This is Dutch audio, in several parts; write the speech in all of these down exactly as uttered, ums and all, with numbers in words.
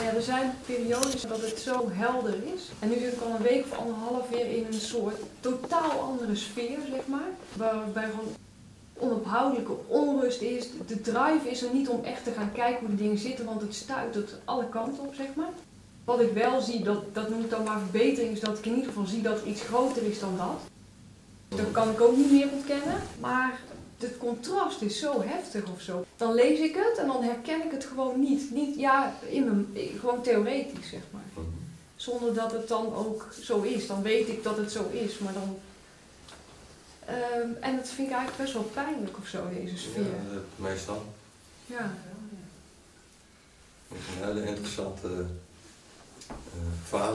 Ja, er zijn periodes dat het zo helder is. En nu zit ik al een week of anderhalf weer in een soort totaal andere sfeer, zeg maar. Waarbij gewoon onophoudelijke onrust is. De drive is er niet om echt te gaan kijken hoe de dingen zitten, want het stuitert alle kanten op, zeg maar. Wat ik wel zie, dat, dat noem ik dan maar verbetering, is dat ik in ieder geval zie dat er iets groter is dan dat. Dat kan ik ook niet meer ontkennen, maar het contrast is zo heftig of zo. Dan lees ik het en dan herken ik het gewoon niet. Niet ja, in mijn, gewoon theoretisch, zeg maar. Zonder dat het dan ook zo is. Dan weet ik dat het zo is, maar dan... Um, en dat vind ik eigenlijk best wel pijnlijk of zo, deze sfeer. Ja, meestal. Ja. Dat is een hele interessante uh, fase.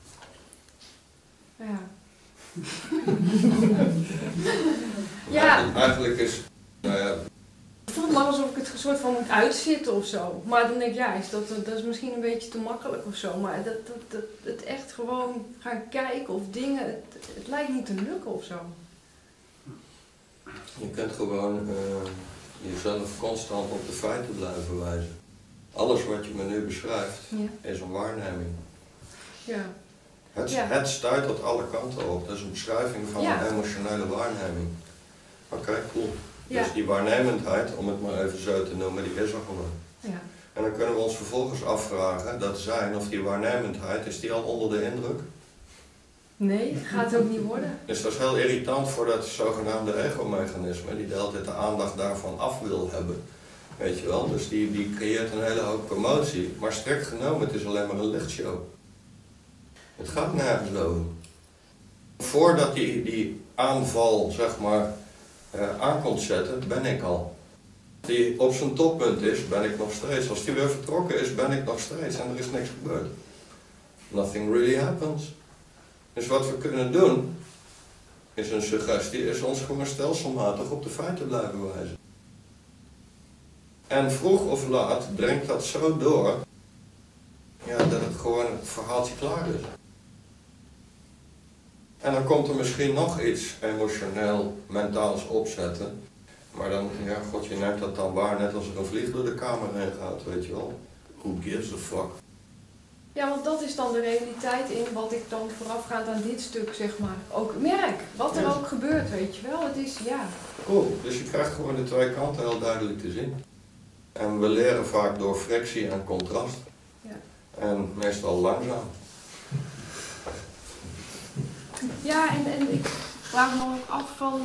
Ja. Ja. Eigenlijk is, nou ja... Het voelt maar alsof ik het een soort van moet uitzitten of zo. Maar dan denk ik, ja, is dat, dat is misschien een beetje te makkelijk of zo. Maar dat, dat, dat, het echt gewoon gaan kijken of dingen, het, het lijkt niet te lukken of zo. Je kunt gewoon uh, jezelf constant op de feiten blijven wijzen. Alles wat je me nu beschrijft, ja, is een waarneming. Ja. Het, ja. het stuit tot alle kanten op. Dat is een beschrijving van ja. een emotionele waarneming. Oké, okay, cool. Ja. Dus die waarnemendheid, om het maar even zo te noemen, die is er gewoon. Ja. En dan kunnen we ons vervolgens afvragen, dat zijn of die waarnemendheid, is die al onder de indruk? Nee, dat gaat ook niet worden. Dus dat is heel irritant voor dat zogenaamde ego-mechanisme, die de hele tijd de aandacht daarvan af wil hebben. Weet je wel, dus die, die creëert een hele hoop commotie, maar strikt genomen, het is alleen maar een lichtshow. Het gaat nergens over. Voordat die, die aanval, zeg maar, uh, aan komt zetten, ben ik al. Als die op zijn toppunt is, ben ik nog steeds. Als die weer vertrokken is, ben ik nog steeds en er is niks gebeurd. Nothing really happens. Dus wat we kunnen doen, is een suggestie, is ons gewoon stelselmatig op de feiten blijven wijzen. En vroeg of laat brengt dat zo door, ja, dat het gewoon het verhaaltje klaar is. En dan komt er misschien nog iets emotioneel, mentaals opzetten. Maar dan, ja, god, je neemt dat dan waar, net als er een vlieg door de kamer heen gaat, weet je wel. Who gives a fuck? Ja, want dat is dan de realiteit in wat ik dan voorafgaand aan dit stuk, zeg maar, ook merk. Wat er ja. ook gebeurt, weet je wel. Het is, ja. Cool, dus je krijgt gewoon de twee kanten heel duidelijk te zien. En we leren vaak door frictie en contrast. Ja. En meestal langzaam. Ja, en, en ik vraag me dan ook af van...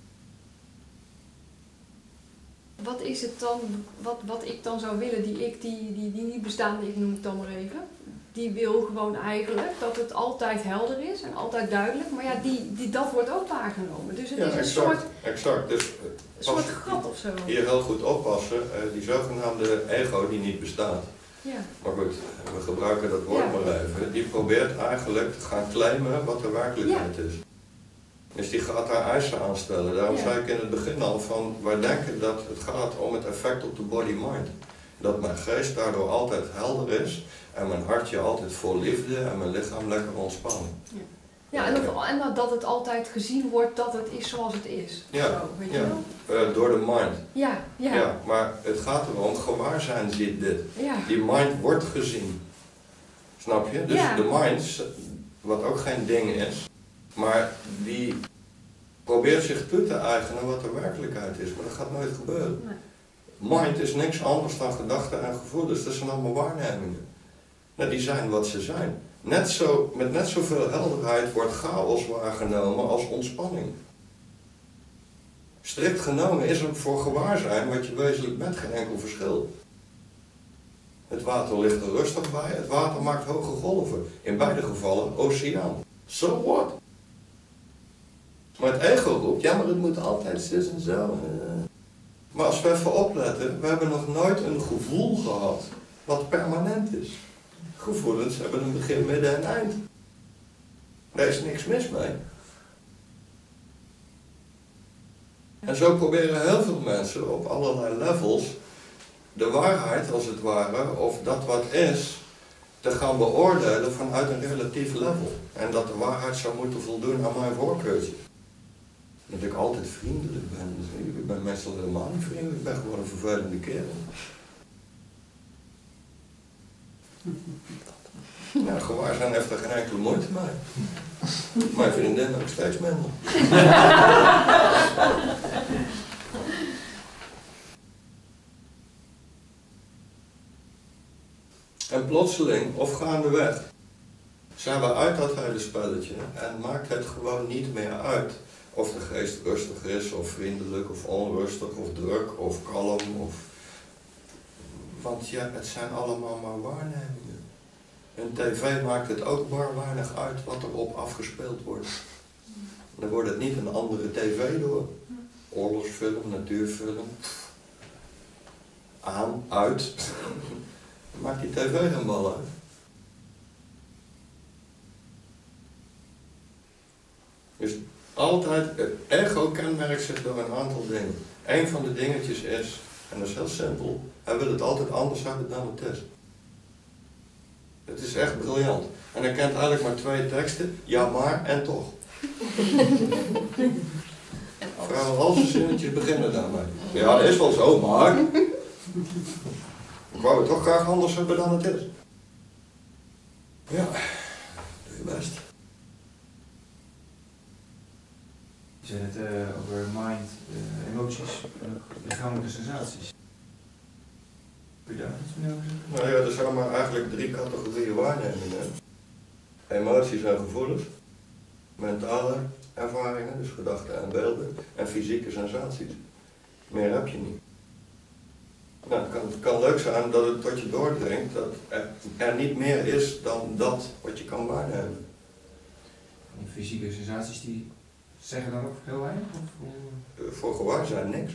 Wat is het dan, wat, wat ik dan zou willen, die ik, die, die, die niet bestaande ik noem het dan maar even. Die wil gewoon eigenlijk dat het altijd helder is en altijd duidelijk, maar ja, die, die, dat wordt ook waargenomen. Dus het ja, is een exact, soort, exact. Dus, een soort gat of zo. Hier heel goed oppassen, die zogenaamde ego die niet bestaat. Ja. Maar goed, we gebruiken dat woord ja. maar even. Die probeert eigenlijk te gaan claimen wat de werkelijkheid ja. is. Dus die gaat daar eisen aan stellen. Daarom ja. zei ik in het begin al van, wij denken dat het gaat om het effect op de body-mind. Dat mijn geest daardoor altijd helder is en mijn hartje altijd vol liefde en mijn lichaam lekker ontspannen. Ja, ja en, of, en dat het altijd gezien wordt dat het is zoals het is. Ja, zo, weet ja. je wel? Uh, door de mind. Ja, ja. ja, maar het gaat erom, gewaarzijn ziet dit. Ja. Die mind wordt gezien. Snap je? Dus ja. de mind, wat ook geen ding is, maar die probeert zich toe te eigenen wat de werkelijkheid is, maar dat gaat nooit gebeuren. Nee. Mind is niks anders dan gedachten en gevoelens, dat zijn allemaal waarnemingen. Nou, die zijn wat ze zijn. Net zo, met net zoveel helderheid wordt chaos waargenomen als ontspanning. Strikt genomen is er voor gewaarzijn wat je wezenlijk bent geen enkel verschil. Het water ligt er rustig bij, het water maakt hoge golven. In beide gevallen oceaan. So what? Maar het ego roept, ja maar het moet altijd zus en zo. Maar als we even opletten, we hebben nog nooit een gevoel gehad wat permanent is. Gevoelens hebben een begin, midden en eind. Daar is niks mis mee. En zo proberen heel veel mensen op allerlei levels de waarheid als het ware, of dat wat is, te gaan beoordelen vanuit een relatief level. En dat de waarheid zou moeten voldoen aan mijn voorkeurtje. Dat ik altijd vriendelijk ben. Ik ben meestal helemaal niet vriendelijk, ik ben gewoon een vervelende kerel. Nou, gewaarzijn heeft er geen enkele moeite mee. Mijn vriendin ook steeds minder. En plotseling, of gaandeweg, zijn we uit dat hele spelletje en maakt het gewoon niet meer uit of de geest rustig is, of vriendelijk, of onrustig, of druk, of kalm. Of... Want ja, het zijn allemaal maar waarnemingen. En tv maakt het ook maar weinig uit wat er op afgespeeld wordt. Dan wordt het niet een andere tv door. Oorlogsfilm, natuurfilm. Aan, uit. Maakt die tv geen bal uit. Dus altijd, het ego kenmerkt zich door een aantal dingen. Eén van de dingetjes is, en dat is heel simpel, hij wil het altijd anders hebben dan het is. Het is echt briljant. En hij kent eigenlijk maar twee teksten, ja maar en toch. Vrouwen, al zijn zinnetjes beginnen daarmee. Ja, dat is wel zo, maar... Ik wou het toch graag anders hebben dan het is. Ja, doe je best. Je zei het uh, over mind, uh, emoties, uh, lichamelijke sensaties. Kun je daar iets meer over zeggen? Nou ja, er zijn maar eigenlijk drie categorieën waarnemingen. Emoties en gevoelens, mentale ervaringen, dus gedachten en beelden, en fysieke sensaties. Meer heb je niet. Nou, het, kan, het kan leuk zijn dat het tot je doordringt dat er, er niet meer is dan dat wat je kan waarnemen. Die fysieke sensaties die zeggen dan ook heel weinig? Of? Uh, voor gewaarzijn niks.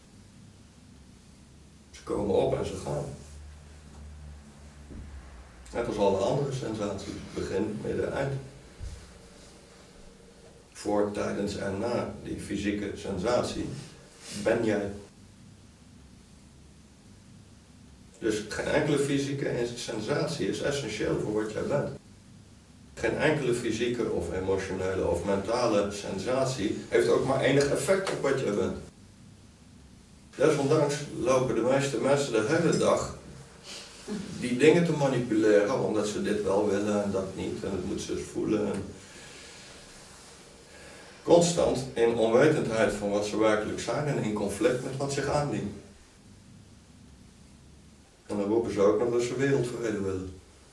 Ze komen op en ze gaan. Net als alle andere sensaties, begin, midden, eind. Voor, tijdens en na die fysieke sensatie ben jij. Dus geen enkele fysieke sensatie is essentieel voor wat jij bent. Geen enkele fysieke of emotionele of mentale sensatie heeft ook maar enig effect op wat jij bent. Desondanks lopen de meeste mensen de hele dag die dingen te manipuleren, omdat ze dit wel willen en dat niet, en het moet ze eens voelen. En constant in onwetendheid van wat ze werkelijk zijn en in conflict met wat zich aandient. En dan roepen ze ook nog dat ze wereldvrede willen.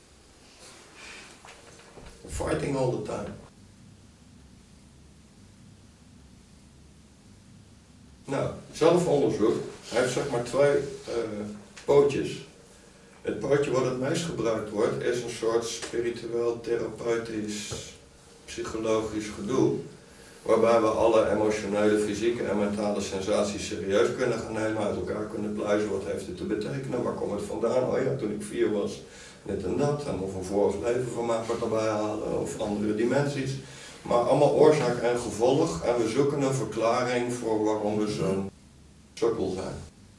Fighting all the time. Nou, zelfonderzoek heeft zeg maar twee uh, pootjes. Het pootje wat het meest gebruikt wordt is een soort spiritueel, therapeutisch, psychologisch gedoe. Waarbij we alle emotionele, fysieke en mentale sensaties serieus kunnen gaan nemen, uit elkaar kunnen pluizen. Wat heeft het te betekenen? Waar komt het vandaan? Oh ja, toen ik vier was, dit en dat. En of een vorig leven van mij wat erbij halen, of andere dimensies. Maar allemaal oorzaak en gevolg. En we zoeken een verklaring voor waarom we zo'n sukkel zijn.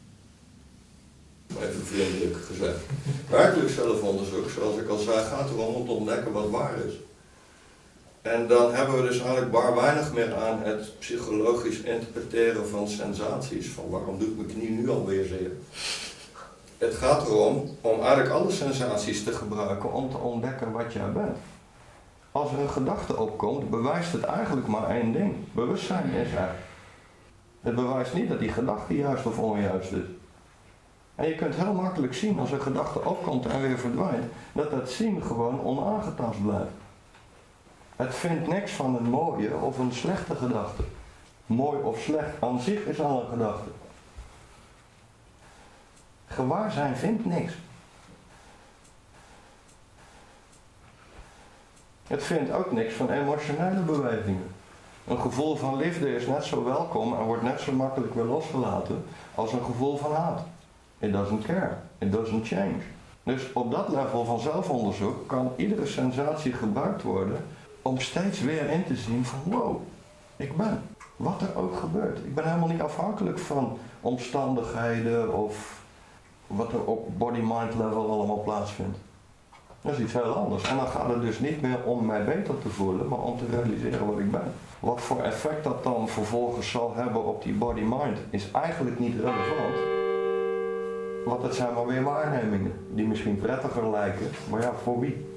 Even vriendelijk gezegd. Werkelijk zelfonderzoek, zoals ik al zei, gaat erom om te ontdekken wat waar is. En dan hebben we dus eigenlijk bar weinig meer aan het psychologisch interpreteren van sensaties. Van waarom doet mijn knie nu alweer zeer? Het gaat erom om eigenlijk alle sensaties te gebruiken om te ontdekken wat jij bent. Als er een gedachte opkomt, bewijst het eigenlijk maar één ding. Bewustzijn is er. Het bewijst niet dat die gedachte juist of onjuist is. En je kunt heel makkelijk zien als een gedachte opkomt en weer verdwijnt, dat dat zien gewoon onaangetast blijft. Het vindt niks van een mooie of een slechte gedachte. Mooi of slecht aan zich is al een gedachte. Gewaarzijn vindt niks. Het vindt ook niks van emotionele bewegingen. Een gevoel van liefde is net zo welkom en wordt net zo makkelijk weer losgelaten als een gevoel van haat. It doesn't care. It doesn't change. Dus op dat level van zelfonderzoek kan iedere sensatie gebruikt worden om steeds weer in te zien van wow, ik ben. Wat er ook gebeurt. Ik ben helemaal niet afhankelijk van omstandigheden of wat er op body-mind level allemaal plaatsvindt. Dat is iets heel anders. En dan gaat het dus niet meer om mij beter te voelen, maar om te realiseren wat ik ben. Wat voor effect dat dan vervolgens zal hebben op die body-mind is eigenlijk niet relevant. Want dat zijn maar weer waarnemingen, die misschien prettiger lijken, maar ja, voor wie?